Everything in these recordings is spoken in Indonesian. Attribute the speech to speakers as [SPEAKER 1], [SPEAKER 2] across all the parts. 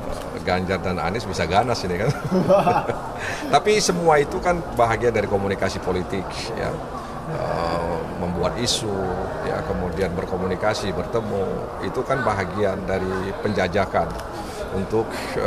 [SPEAKER 1] Ganjar dan Anies bisa ganas ini kan. Tapi semua itu kan bahagia dari komunikasi politik ya. Membuat isu ya, kemudian berkomunikasi, bertemu, itu kan bahagian dari penjajakan untuk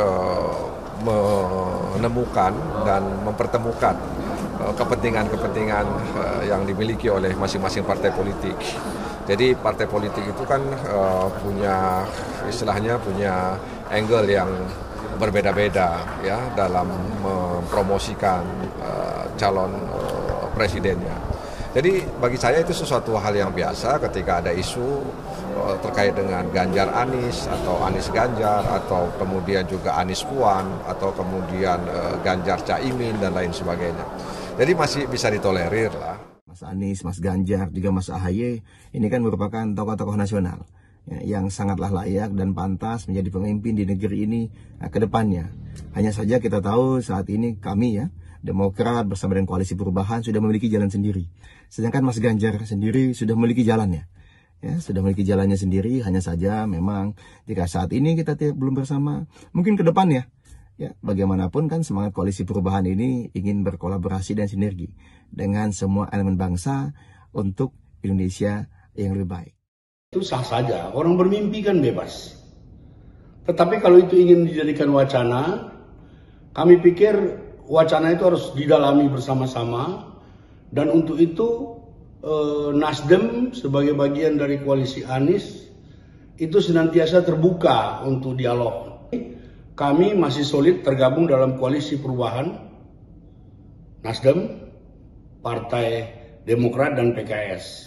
[SPEAKER 1] menemukan dan mempertemukan kepentingan-kepentingan yang dimiliki oleh masing-masing partai politik. Jadi partai politik itu kan punya istilahnya punya angle yang berbeda-beda ya dalam mempromosikan calon presidennya. Jadi bagi saya itu sesuatu hal yang biasa ketika ada isu terkait dengan Ganjar Anies atau Anies Ganjar atau kemudian juga Anies Puan atau kemudian Ganjar Caimin dan lain sebagainya. Jadi masih bisa ditolerir lah.
[SPEAKER 2] Mas Anies, Mas Ganjar, juga Mas AHY ini kan merupakan tokoh-tokoh nasional ya, yang sangatlah layak dan pantas menjadi pemimpin di negeri ini ke depannya. Hanya saja kita tahu saat ini kami ya, Demokrat bersama dengan Koalisi Perubahan sudah memiliki jalan sendiri. Sedangkan Mas Ganjar sendiri sudah memiliki jalannya. Ya, sudah memiliki jalannya sendiri, hanya saja memang jika saat ini kita belum bersama, mungkin ke depannya. Ya, bagaimanapun kan semangat Koalisi Perubahan ini ingin berkolaborasi dan sinergi dengan semua elemen bangsa untuk Indonesia yang lebih baik.
[SPEAKER 3] Itu sah saja, orang bermimpi kan bebas. Tetapi kalau itu ingin dijadikan wacana, kami pikir wacana itu harus didalami bersama-sama, dan untuk itu Nasdem sebagai bagian dari koalisi Anies itu senantiasa terbuka untuk dialog. Kami masih solid tergabung dalam Koalisi Perubahan, Nasdem, Partai Demokrat dan PKS.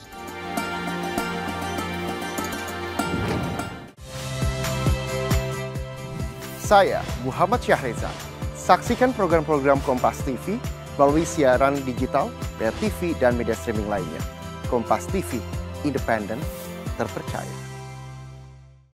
[SPEAKER 4] Saya Muhammad Syahriza. Saksikan program-program Kompas TV melalui siaran digital, pay TV, dan media streaming lainnya. Kompas TV, independen, terpercaya.